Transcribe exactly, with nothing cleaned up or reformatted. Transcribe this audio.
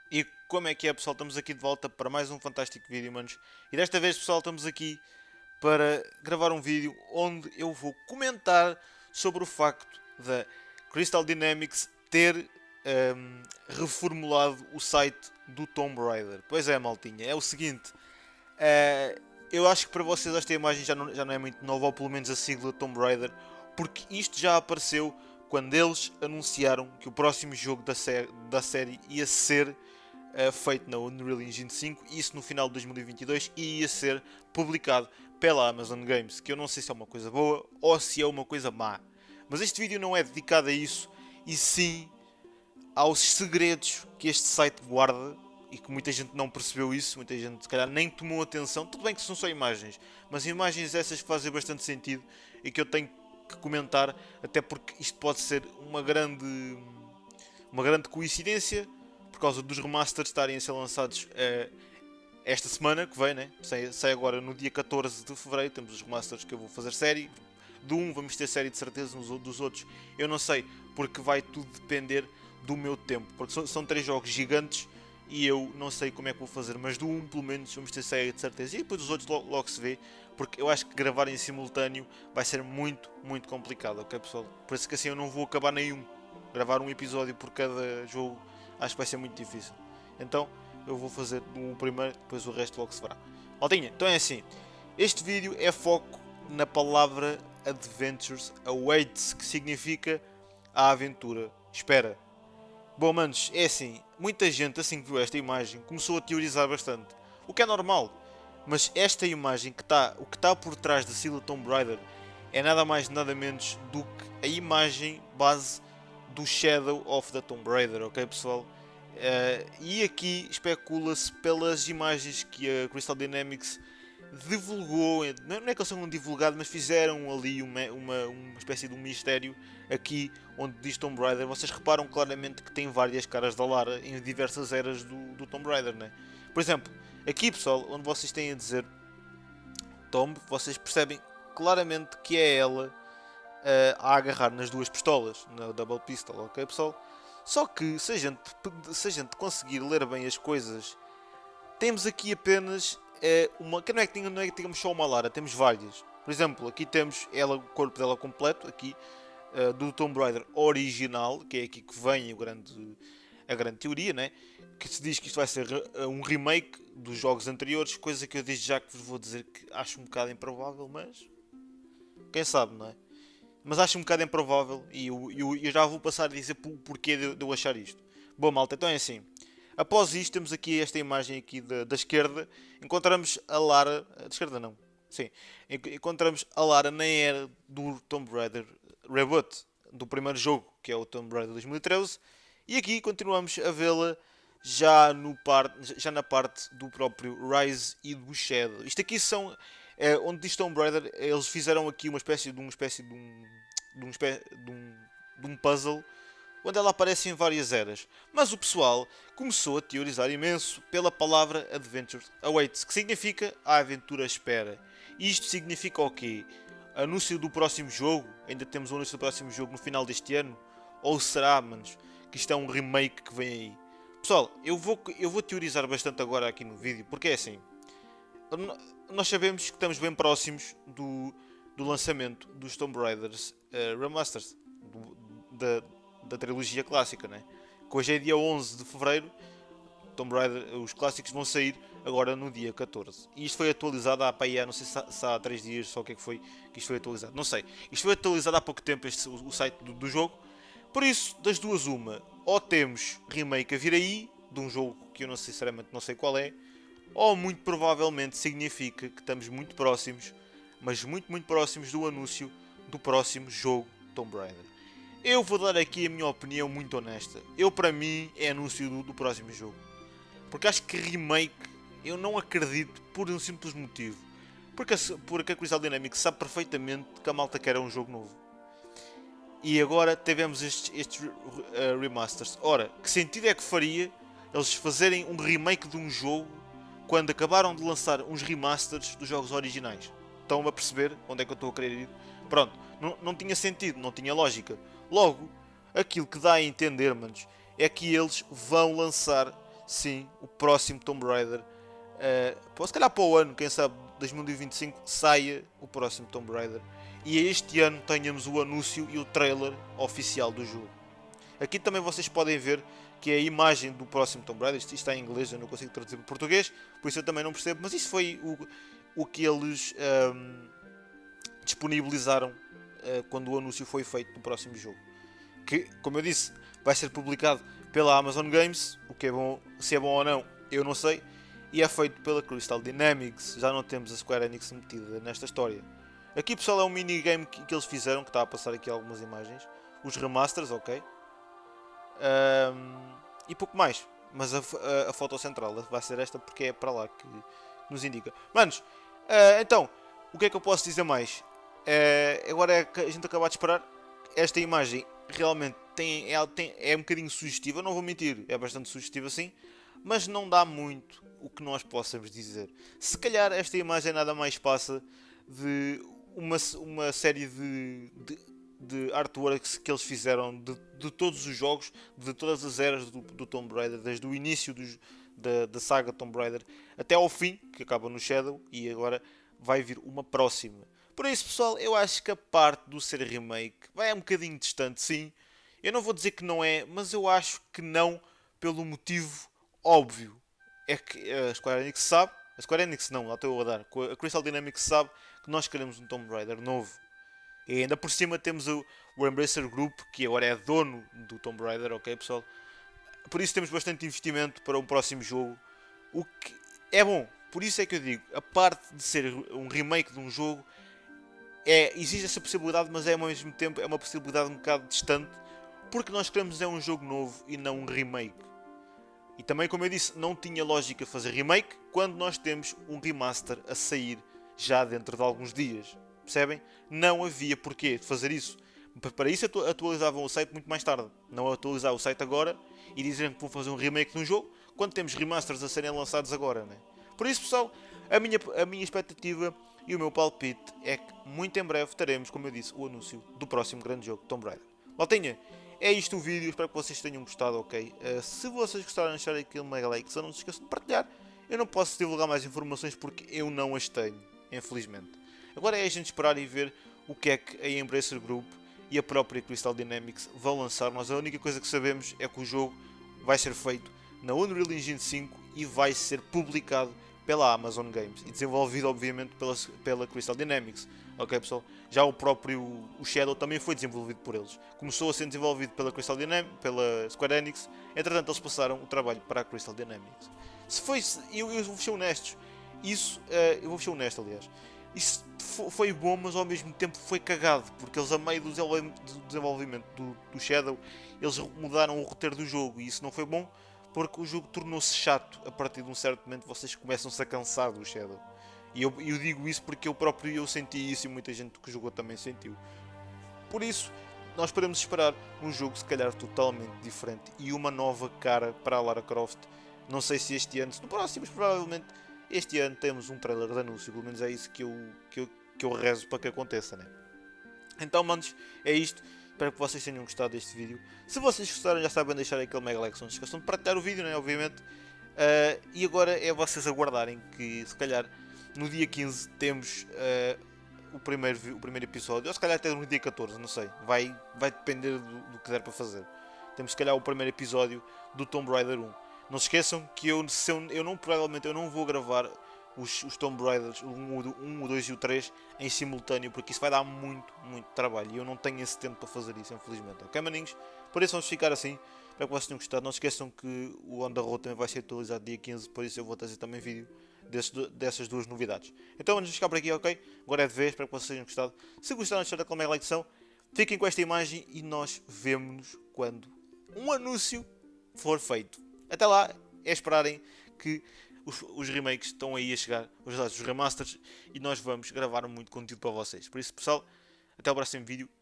E como é que é, pessoal? Estamos aqui de volta para mais um fantástico vídeo, manos. E desta vez, pessoal, estamos aqui para gravar um vídeo onde eu vou comentar sobre o facto da Crystal Dynamics ter ehm, reformulado o site do Tomb Raider. Pois é, maltinha, é o seguinte. eh, eu acho que para vocês esta imagem já não, já não é muito nova, ou pelo menos a sigla Tomb Raider, porque isto já apareceu quando eles anunciaram que o próximo jogo da, sé da série ia ser uh, feito na Unreal Engine cinco, isso no final de dois mil e vinte e dois, e ia ser publicado pela Amazon Games, que eu não sei se é uma coisa boa ou se é uma coisa má. Mas este vídeo não é dedicado a isso, e sim aos segredos que este site guarda e que muita gente não percebeu isso, muita gente se calhar nem tomou atenção. Tudo bem que são só imagens, mas imagens essas que fazem bastante sentido e que eu tenho que comentar, até porque isto pode ser uma grande uma grande coincidência por causa dos remasters estarem a ser lançados uh, esta semana que vem, né? sai, sai agora no dia catorze de fevereiro. Temos os remasters que eu vou fazer série. Do um vamos ter série de certeza, dos outros eu não sei, porque vai tudo depender do meu tempo, porque são, são três jogos gigantes e eu não sei como é que vou fazer, mas do um pelo menos vamos ter série de certeza, e depois dos outros logo, logo se vê, porque eu acho que gravar em simultâneo vai ser muito, muito complicado, ok, pessoal? Por isso que assim eu não vou acabar nenhum. Gravar um episódio por cada jogo acho que vai ser muito difícil. Então eu vou fazer o primeiro, depois o resto logo se verá. Maltinha, então é assim. Este vídeo é foco na palavra Adventures Awaits, que significa a aventura espera. Bom, manos, é assim. Muita gente, assim que viu esta imagem, começou a teorizar bastante. O que é normal. Mas esta imagem, que tá, o que está por trás da sigla Tomb Raider, é nada mais nada menos do que a imagem base do Shadow of the Tomb Raider, ok, pessoal? Uh, e aqui especula-se pelas imagens que a Crystal Dynamics divulgou, não é que eles tenham divulgado, mas fizeram ali uma, uma, uma espécie de um mistério aqui onde diz Tomb Raider. Vocês reparam claramente que tem várias caras da Lara em diversas eras do, do Tomb Raider, né? Por exemplo, aqui, pessoal, onde vocês têm a dizer Tomb, vocês percebem claramente que é ela uh, a agarrar nas duas pistolas, na Double Pistol, ok, pessoal? Só que se a gente, se a gente conseguir ler bem as coisas, temos aqui apenas é, uma. Que não é que não é que temos só uma Lara, temos várias. Por exemplo, aqui temos ela, o corpo dela completo, aqui uh, do Tomb Raider original, que é aqui que vem o grande, a grande teoria, né? Que se diz que isto vai ser uh, um remake dos jogos anteriores, coisa que eu desde já que vos vou dizer que acho um bocado improvável, mas quem sabe, não é? Mas acho um bocado improvável e eu, eu, eu já vou passar a dizer o porquê de, de eu achar isto. Bom, malta, então é assim. Após isto, temos aqui esta imagem aqui da, da esquerda. Encontramos a Lara. Da esquerda não. Sim. Encontramos a Lara na era do Tomb Raider Reboot. Do primeiro jogo, que é o Tomb Raider dois mil e treze. E aqui continuamos a vê-la já, no par, já na parte do próprio Rise e do Shadow. Isto aqui são... É, onde diz Tomb Raider, eles fizeram aqui uma espécie de, uma espécie de, um, de, um, de, um, de um puzzle onde ela aparece em várias eras. Mas o pessoal começou a teorizar imenso pela palavra Adventure Awaits, que significa a aventura espera. E isto significa o quê? Anúncio do próximo jogo? Ainda temos o anúncio do próximo jogo no final deste ano? Ou será, manos, que isto é um remake que vem aí? Pessoal, eu vou, eu vou teorizar bastante agora aqui no vídeo, porque é assim. Nós sabemos que estamos bem próximos do, do lançamento dos Tomb Raiders uh, Remasters, do, da, da trilogia clássica, né? Que hoje é dia onze de fevereiro. Tomb Raider, os clássicos vão sair agora no dia catorze. E isto foi atualizado há, há não sei se há, se há três dias, só o que é que foi que isto foi atualizado. Não sei. Isto foi atualizado há pouco tempo, este, o, o site do, do jogo. Por isso, das duas uma, ou temos remake a vir aí, de um jogo que eu não sinceramente não sei qual é, ou muito provavelmente significa que estamos muito próximos, mas muito muito próximos do anúncio do próximo jogo Tomb Raider. Eu vou dar aqui a minha opinião muito honesta. Eu, para mim, é anúncio do, do próximo jogo. Porque acho que remake eu não acredito por um simples motivo. Porque a, porque a Crystal Dynamics sabe perfeitamente que a malta quer um jogo novo. E agora tivemos estes, estes uh, remasters. Ora, que sentido é que faria eles fazerem um remake de um jogo quando acabaram de lançar uns remasters dos jogos originais? Estão a perceber onde é que eu estou a querer ir? Pronto, não, não tinha sentido, não tinha lógica. Logo, aquilo que dá a entender, manos, é que eles vão lançar sim, o próximo Tomb Raider. Uh, se calhar para o ano, quem sabe, dois mil e vinte e cinco, saia o próximo Tomb Raider. E este ano tenhamos o anúncio e o trailer oficial do jogo. Aqui também vocês podem ver que é a imagem do próximo Tomb Raider. Isto está em inglês, eu não consigo traduzir para português, por isso eu também não percebo. Mas isso foi o, o que eles um, disponibilizaram uh, quando o anúncio foi feito do próximo jogo. Que, como eu disse, vai ser publicado pela Amazon Games. O que é bom, se é bom ou não, eu não sei. E é feito pela Crystal Dynamics. Já não temos a Square Enix metida nesta história. Aqui, pessoal, é um minigame que, que eles fizeram, que está a passar aqui algumas imagens. Os remasters, ok. Um, e pouco mais. Mas a, a, a foto central vai ser esta porque é para lá que nos indica. Manos, uh, então, o que é que eu posso dizer mais? Uh, agora é que a gente acabar de esperar. Esta imagem realmente tem, é, tem, é um bocadinho sugestiva, não vou mentir, é bastante sugestiva sim, mas não dá muito o que nós possamos dizer. Se calhar esta imagem nada mais passa de uma, uma série de, de, de artworks que eles fizeram de, de todos os jogos, de todas as eras do, do Tomb Raider, desde o início dos, da, da saga Tomb Raider até ao fim, que acaba no Shadow, e agora vai vir uma próxima. Por isso, pessoal, eu acho que a parte do ser remake vai um bocadinho distante, sim. Eu não vou dizer que não é, mas eu acho que não pelo motivo óbvio. É que a Square Enix sabe, a Square Enix não, lá estou eu a dar, a Crystal Dynamics sabe que nós queremos um Tomb Raider novo. E ainda por cima temos o, o Embracer Group, que agora é dono do Tomb Raider, ok, pessoal? Por isso temos bastante investimento para um próximo jogo, o que é bom. Por isso é que eu digo, a parte de ser um remake de um jogo, é, existe essa possibilidade, mas é ao mesmo tempo é uma possibilidade um bocado distante, porque nós queremos é um jogo novo e não um remake. E também, como eu disse, não tinha lógica fazer remake quando nós temos um remaster a sair já dentro de alguns dias. Percebem? Não havia porquê de fazer isso. Para isso atualizavam o site muito mais tarde. Não atualizar o site agora e dizerem que vão fazer um remake de um jogo quando temos remasters a serem lançados agora, né? Por isso, pessoal, a minha, a minha expectativa e o meu palpite é que muito em breve teremos, como eu disse, o anúncio do próximo grande jogo, Tomb Raider. Maltinha, é isto o vídeo, espero que vocês tenham gostado, ok? Uh, se vocês gostaram de deixar aquele mega like, só não se esqueçam de partilhar. Eu não posso divulgar mais informações porque eu não as tenho, infelizmente. Agora é a gente esperar e ver o que é que a Embracer Group e a própria Crystal Dynamics vão lançar. Nós a única coisa que sabemos é que o jogo vai ser feito na Unreal Engine cinco e vai ser publicado pela Amazon Games e desenvolvido obviamente pela, pela Crystal Dynamics. Ok, pessoal? Já o próprio o Shadow também foi desenvolvido por eles. Começou a ser desenvolvido pela Crystal Dynamics, pela Square Enix, entretanto eles passaram o trabalho para a Crystal Dynamics. Se foi, eu, eu vou ser honesto, isso, uh, eu vou ser honesto aliás, isso foi bom, mas ao mesmo tempo foi cagado, porque eles a meio do desenvolvimento do, do Shadow, eles mudaram o roteiro do jogo e isso não foi bom, porque o jogo tornou-se chato. A partir de um certo momento vocês começam-se a cansar do Shadow. E eu, eu digo isso porque eu próprio eu senti isso e muita gente que jogou também sentiu. Por isso, nós podemos esperar um jogo se calhar totalmente diferente e uma nova cara para a Lara Croft. Não sei se este ano, se no próximo, mas provavelmente este ano temos um trailer de anúncio. Pelo menos é isso que eu, que eu, que eu rezo para que aconteça, né? Então, manos, é isto. Espero que vocês tenham gostado deste vídeo. Se vocês gostaram, já sabem deixar aquele mega like. Não se esqueçam de partilhar o vídeo, né? Obviamente. Uh, e agora é vocês aguardarem que, se calhar, no dia quinze temos uh, o, primeiro, o primeiro episódio. Ou se calhar até no dia catorze, não sei. Vai, vai depender do, do que der para fazer. Temos, se calhar, o primeiro episódio do Tomb Raider um. Não se esqueçam que eu, se eu, eu não, provavelmente, eu não vou gravar os, os Tomb Raiders, o um, o dois e o três em simultâneo, porque isso vai dar muito, muito trabalho e eu não tenho esse tempo para fazer isso, infelizmente. Ok, maninhos? Por isso vamos ficar assim. Espero que vocês tenham gostado. Não se esqueçam que o On The Road também vai ser atualizado dia quinze, por isso eu vou trazer também vídeo desse, dessas duas novidades. Então vamos ficar por aqui, ok? Agora é de vez, espero que vocês tenham gostado. Se gostaram, deixem daquela mega like, fiquem com esta imagem e nós vemo-nos quando um anúncio for feito. Até lá, é esperarem que os, os remakes estão aí a chegar, os, os remasters, e nós vamos gravar muito conteúdo para vocês. Por isso, pessoal, até o próximo vídeo